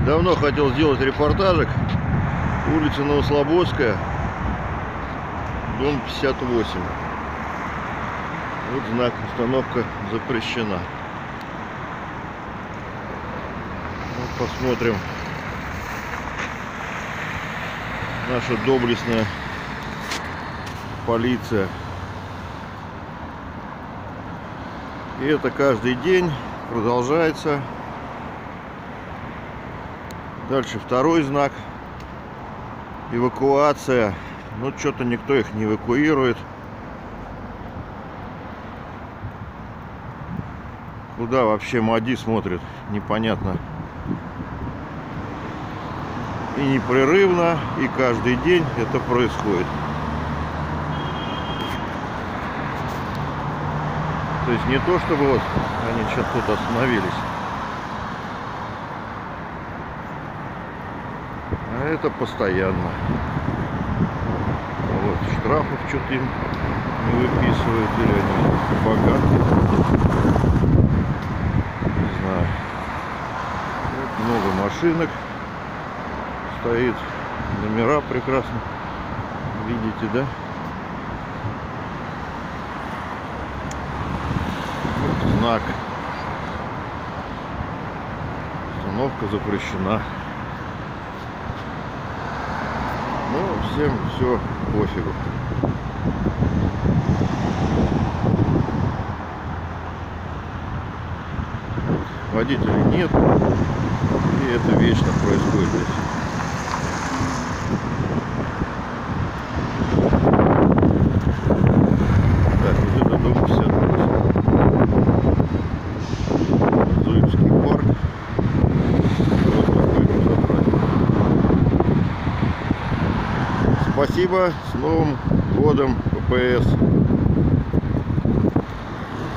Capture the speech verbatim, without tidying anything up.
Давно хотел сделать репортажик. Улица Новослободская, дом пятьдесят восемь. Вот знак: остановка запрещена. Вот посмотрим. Наша доблестная полиция. И это каждый день продолжается. Дальше второй знак: эвакуация. Но что-то никто их не эвакуирует. Куда вообще МАДИ смотрит, непонятно. И непрерывно, и каждый день это происходит. То есть не то, чтобы вот они сейчас тут остановились, а это постоянно. Вот, штрафов что-то им не выписывают, или они богаты. Не знаю. Вот много машинок стоит. Номера прекрасно видите, да? Вот знак: остановка запрещена. Ну, всем все пофигу. Водителей нет, и это вечно происходит здесь. Так, вот это дом пятьдесят восемь. Зуевский парк. Вот такой безобразие. Спасибо, с Новым годом, П П С.